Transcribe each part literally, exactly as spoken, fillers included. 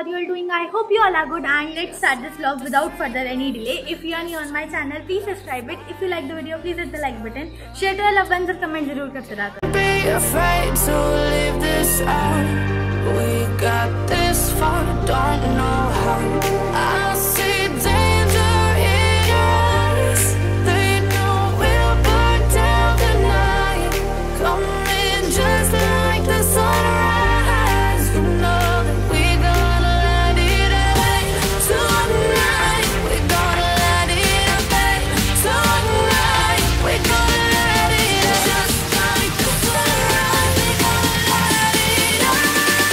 are you all doing? I hope you all are good, and let's start this vlog without further any delay. If you are new on my channel, please subscribe it. If you like the video, please hit the like button. Share to your loved ones और comment जरूर करते रहा करो. Be afraid to leave this out. We got this far, don't know how. I see danger in your eyes. They know we'll burn down the night. Coming just like the sunrise. You know that we gonna let it away. Tonight we gonna let it away. Tonight we gonna let it away. Just like the sunrise, we gonna let it away.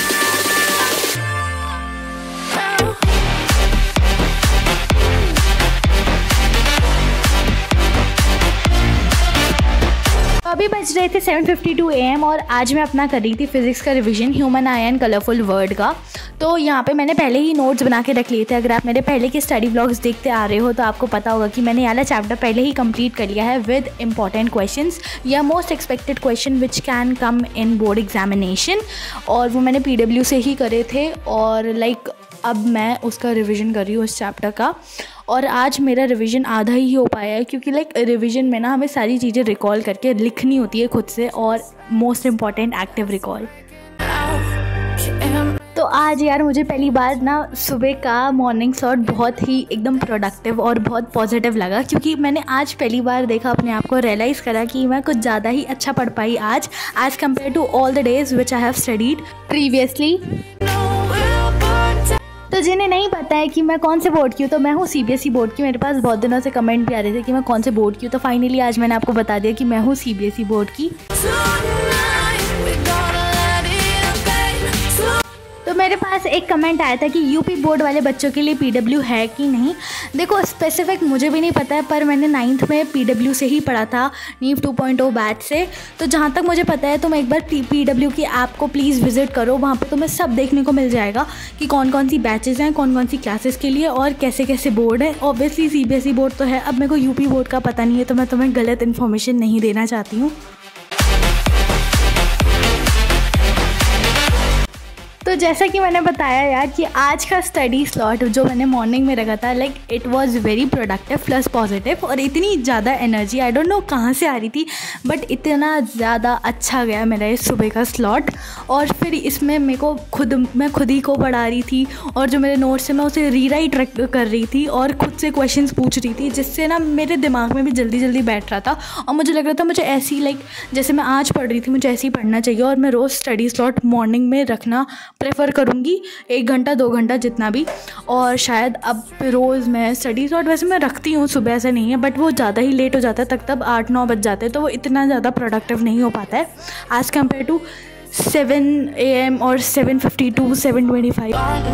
अभी बज रहे थे seven fifty two A M और आज मैं अपना कर रही थी फिज़िक्स का revision, human eye and colourful world का। तो यहाँ पे मैंने पहले ही नोट्स बना के रख लिए थे। अगर आप मेरे पहले के स्टडी ब्लॉग्स देखते आ रहे हो तो आपको पता होगा कि मैंने ये वाला चैप्टर पहले ही कंप्लीट कर लिया है विद इंपॉर्टेंट क्वेश्चंस या most expected question which can come in board examination, और वो मैंने पी डब्ल्यू से ही करे थे। और लाइक अब मैं उसका रिवीजन कर रही हूँ उस चैप्टर का, और आज मेरा रिवीजन आधा ही हो पाया है क्योंकि लाइक रिवीजन में ना हमें सारी चीज़ें रिकॉल करके लिखनी होती है खुद से, और मोस्ट इम्पॉर्टेंट एक्टिव रिकॉल। तो आज यार मुझे पहली बार ना सुबह का मॉर्निंग शॉट बहुत ही एकदम प्रोडक्टिव और बहुत पॉजिटिव लगा, क्योंकि मैंने आज पहली बार देखा, अपने आप को रियलाइज़ करा कि मैं कुछ ज़्यादा ही अच्छा पढ़ पाई आज as compare to all the days which I have studied previously. तो जिन्हें नहीं पता है कि मैं कौन से बोर्ड की हूँ, तो मैं हूँ C B S E board की। मेरे पास बहुत दिनों से कमेंट भी आ रहे थे कि मैं कौन से बोर्ड की हूँ, तो फाइनली आज मैंने आपको बता दिया कि मैं हूँ C B S E board की। तो मेरे पास एक कमेंट आया था कि यूपी बोर्ड वाले बच्चों के लिए पी डब्ल्यू है कि नहीं। देखो स्पेसिफिक मुझे भी नहीं पता है, पर मैंने नाइन्थ में पी डब्ल्यू से ही पढ़ा था, नीव टू पॉइंट ओ बैच से। तो जहाँ तक मुझे पता है तुम एक बार पी डब्ल्यू की ऐप को प्लीज़ विजिट करो, वहाँ पे तुम्हें सब देखने को मिल जाएगा कि कौन कौन सी बैचेज़ हैं, कौन कौन सी क्लासेस के लिए और कैसे कैसे बोर्ड है। Obviously C B S E board तो है, अब मेरे को यूपी बोर्ड का पता नहीं है, तो मैं तुम्हें गलत इन्फॉर्मेशन नहीं देना चाहती हूँ। तो जैसा कि मैंने बताया यार कि आज का स्टडी स्लॉट जो मैंने मॉर्निंग में रखा था, like it was very productive plus positive, और इतनी ज़्यादा एनर्जी आई डोंट नो कहाँ से आ रही थी, बट इतना ज़्यादा अच्छा गया मेरा ये सुबह का स्लॉट। और फिर इसमें मेरे को खुद मैं खुद ही को पढ़ा रही थी, और जो मेरे नोट्स हैं मैं उसे रीराइट कर रही थी और खुद से क्वेश्चंस पूछ रही थी, जिससे ना मेरे दिमाग में भी जल्दी जल्दी बैठ रहा था। और मुझे लग रहा था मुझे ऐसी लाइक जैसे मैं आज पढ़ रही थी मुझे ऐसे ही पढ़ना चाहिए, और मैं रोज़ स्टडी स्लॉट मॉर्निंग में रखना प्रेफर करूँगी, एक घंटा दो घंटा जितना भी। और शायद अब रोज़ मैं स्टडी स्लॉट वैसे मैं रखती हूँ, सुबह से नहीं है, बट वो ज़्यादा ही लेट हो जाता है, तक तब आठ नौ बज जाते हैं, तो वो इतना ज़्यादा प्रोडक्टिव नहीं हो पाता है as compare to seven A M और seven fifty two seven twenty five.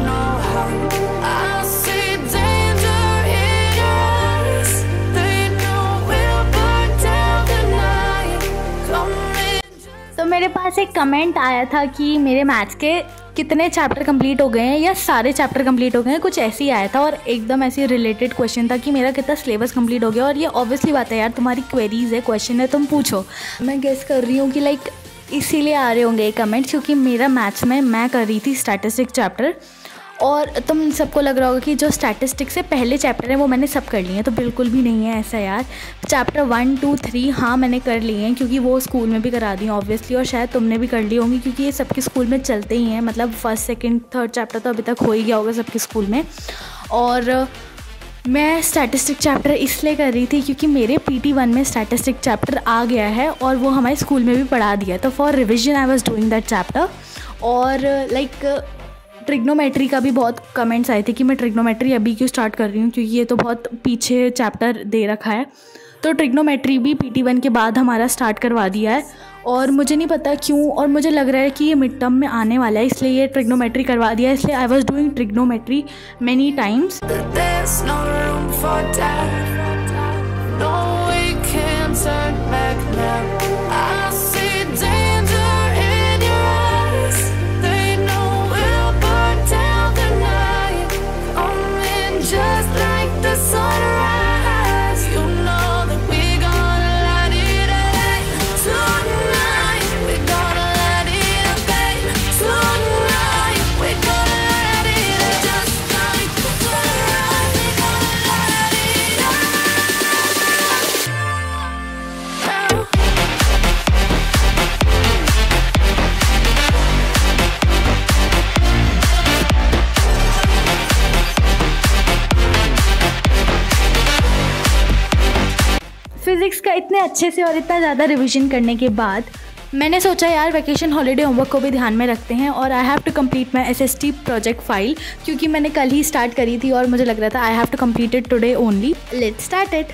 तो मेरे पास एक कमेंट आया था कि मेरे मैथ्स के कितने चैप्टर कंप्लीट हो गए हैं या सारे चैप्टर कंप्लीट हो गए हैं, कुछ ऐसे ही आया था, और एकदम ऐसे रिलेटेड क्वेश्चन था कि मेरा कितना सिलेबस कंप्लीट हो गया। और ये ऑब्वियसली बात है यार, तुम्हारी क्वेरीज है, क्वेश्चन है, तुम पूछो। मैं गेस कर रही हूँ कि लाइक इसीलिए आ रहे होंगे ये कमेंट, क्योंकि मेरा मैथ्स में मैं कर रही थी स्टैटिस्टिक्स चैप्टर, और तुम सबको लग रहा होगा कि जो स्टैटिस्टिक्स से पहले चैप्टर है वो मैंने सब कर लिए हैं, तो बिल्कुल भी नहीं है ऐसा यार। चैप्टर वन टू थ्री हाँ मैंने कर लिए हैं, क्योंकि वो स्कूल में भी करा दी ऑब्वियसली, और शायद तुमने भी कर ली होंगी, क्योंकि ये सबके स्कूल में चलते ही हैं। मतलब फर्स्ट सेकंड थर्ड चैप्टर तो अभी तक हो ही गया होगा सबके स्कूल में। और मैं स्टैटिस्टिक चैप्टर इसलिए कर रही थी क्योंकि मेरे पी टी वन में स्टैटिस्टिक चैप्टर आ गया है, और वो हमारे स्कूल में भी पढ़ा दिया, तो for revision I was doing that chapter. और लाइक ट्रिग्नोमेट्री का भी बहुत कमेंट्स आए थे कि मैं ट्रिग्नोमेट्री अभी क्यों स्टार्ट कर रही हूँ, क्योंकि ये तो बहुत पीछे चैप्टर दे रखा है। तो ट्रिग्नोमेट्री भी पी टी वन के बाद हमारा स्टार्ट करवा दिया है, और मुझे नहीं पता क्यों, और मुझे लग रहा है कि ये मिड टर्म में आने वाला है, इसलिए ये ट्रिग्नोमेट्री करवा दिया है। इसलिए I was doing trigonometry many times. Physics का इतने अच्छे से और इतना ज़्यादा रिविजन करने के बाद मैंने सोचा यार वैकेशन हॉलीडे होमवर्क को भी ध्यान में रखते हैं और I have to complete my S S T project file, क्योंकि मैंने कल ही स्टार्ट करी थी और मुझे लग रहा था I have to complete it today only. Let's start it.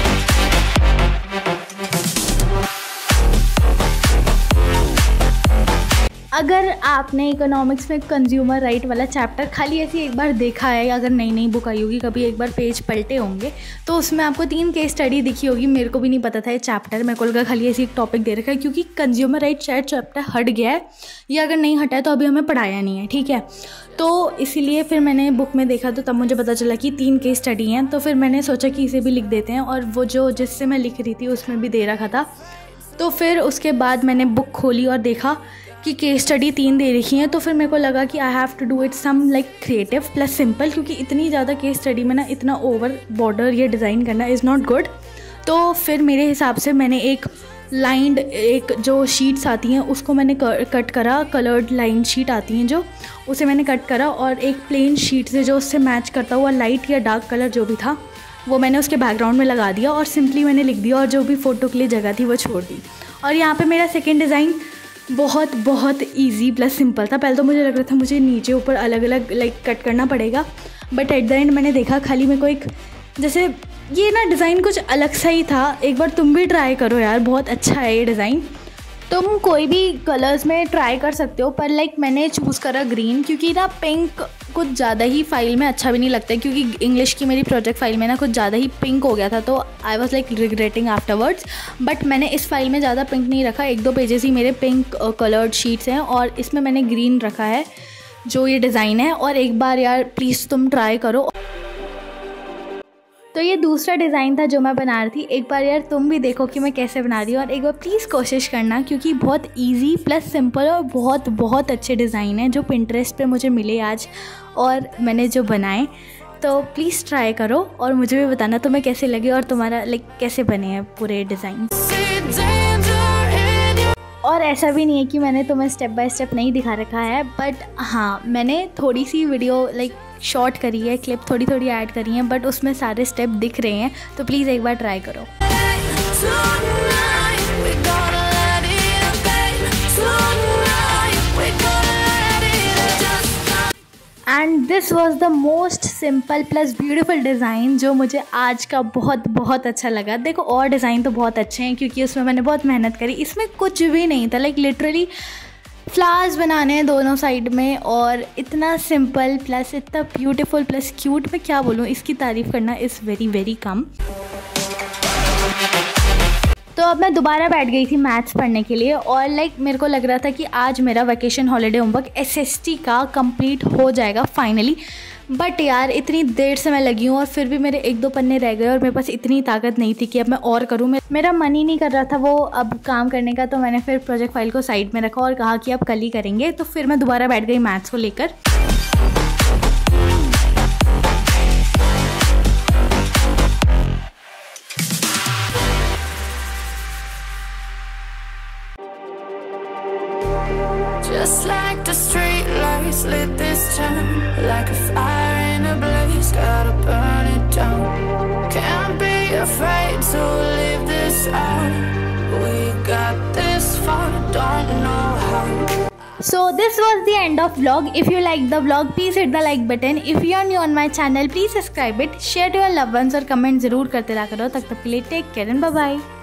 अगर आपने इकोनॉमिक्स में कंज्यूमर राइट वाला चैप्टर खाली ऐसे एक बार देखा है, अगर नई नई बुक आई होगी, कभी एक बार पेज पलटे होंगे, तो उसमें आपको तीन केस स्टडी दिखी होगी। मेरे को भी नहीं पता था ये चैप्टर, मेरे को लगा खाली ऐसी एक टॉपिक दे रखा है, क्योंकि कंज्यूमर राइट शायद चैप्टर हट गया है, या अगर नहीं हटा है तो अभी हमें पढ़ाया नहीं है, ठीक है। तो इसीलिए फिर मैंने बुक में देखा तो तब मुझे पता चला कि तीन केस स्टडी हैं, तो फिर मैंने सोचा कि इसे भी लिख देते हैं, और वो जो जिससे मैं लिख रही थी उसमें भी दे रखा था। तो फिर उसके बाद मैंने बुक खोली और देखा कि केस स्टडी तीन दे रखी हैं, तो फिर मेरे को लगा कि I have to do it some like creative plus simple, क्योंकि इतनी ज़्यादा केस स्टडी में ना इतना ओवर बॉर्डर ये डिज़ाइन करना इज़ नॉट गुड। तो फिर मेरे हिसाब से मैंने एक लाइंड एक जो शीट्स आती हैं उसको मैंने कट करा, कलर्ड लाइन शीट आती हैं जो, उसे मैंने कट करा, और एक प्लेन शीट से जो उससे मैच करता हुआ लाइट या डार्क कलर जो भी था वो मैंने उसके बैकग्राउंड में लगा दिया, और सिंपली मैंने लिख दिया, और जो भी फ़ोटो के लिए जगह थी वो छोड़ दी। और यहाँ पे मेरा सेकंड डिज़ाइन बहुत बहुत इजी प्लस सिंपल था। पहले तो मुझे लग रहा था मुझे नीचे ऊपर अलग अलग लाइक कट करना पड़ेगा, बट एट द एंड मैंने देखा खाली मेरे को एक जैसे ये ना डिज़ाइन कुछ अलग सा ही था। एक बार तुम भी ट्राई करो यार, बहुत अच्छा है ये डिज़ाइन। तुम कोई भी कलर्स में ट्राई कर सकते हो, पर लाइक मैंने चूज़ करा ग्रीन, क्योंकि ना पिंक कुछ ज़्यादा ही फाइल में अच्छा भी नहीं लगता है, क्योंकि इंग्लिश की मेरी प्रोजेक्ट फाइल में ना कुछ ज़्यादा ही पिंक हो गया था, तो I was like regretting afterwards. But मैंने इस फाइल में ज़्यादा पिंक नहीं रखा, एक दो पेजेस ही मेरे पिंक कलर्ड शीट्स हैं, और इसमें मैंने ग्रीन रखा है जो ये डिज़ाइन है। और एक बार यार प्लीज़ तुम ट्राई करो। तो ये दूसरा डिज़ाइन था जो मैं बना रही थी। एक बार यार तुम भी देखो कि मैं कैसे बना रही हूँ, और एक बार प्लीज़ कोशिश करना, क्योंकि बहुत इजी प्लस सिंपल और बहुत बहुत अच्छे डिज़ाइन है जो पिंटरेस्ट पे मुझे मिले आज और मैंने जो बनाए। तो प्लीज़ ट्राई करो और मुझे भी बताना तुम्हें कैसे लगे और तुम्हारा लाइक कैसे बने हैं पूरे डिज़ाइन। और ऐसा भी नहीं है कि मैंने तुम्हें स्टेप बाय स्टेप नहीं दिखा रखा है, बट हाँ मैंने थोड़ी सी वीडियो लाइक शॉर्ट करी है, क्लिप थोड़ी थोड़ी ऐड करी हैं, बट उसमें सारे स्टेप दिख रहे हैं, तो प्लीज़ एक बार ट्राई करो। And this was the most simple plus beautiful design जो मुझे आज का बहुत बहुत अच्छा लगा। देखो और डिज़ाइन तो बहुत अच्छे हैं, क्योंकि उसमें मैंने बहुत मेहनत करी, इसमें कुछ भी नहीं था, लाइक लिटरली फ्लावर्स बनाने हैं दोनों साइड में, और इतना सिंपल प्लस इतना ब्यूटीफुल प्लस क्यूट, मैं क्या बोलूँ, इसकी तारीफ़ करना इज़ वेरी वेरी कम। तो अब मैं दोबारा बैठ गई थी मैथ्स पढ़ने के लिए, और लाइक मेरे को लग रहा था कि आज मेरा वैकेशन हॉलीडे होमवर्क एसएसटी का कंप्लीट हो जाएगा फाइनली। बट यार इतनी देर से मैं लगी हूँ और फिर भी मेरे एक दो पन्ने रह गए, और मेरे पास इतनी ताकत नहीं थी कि अब मैं और करूँ। मेरा मन ही नहीं कर रहा था वो अब काम करने का, तो मैंने फिर प्रोजेक्ट फाइल को साइड में रखा और कहा कि अब कल ही करेंगे। तो फिर मैं दोबारा बैठ गई मैथ्स को लेकर। Just like the street lights lit this town, like a fire in a blaze, gotta burn it down. Can't be afraid to leave this out. We got this far, don't know how. So this was the end of vlog. If you like the vlog, please hit the like button. If you are new on my channel, please subscribe it, share to your loved ones और comment ज़रूर करते रहा करो। तब तक के लिए take care and bye bye.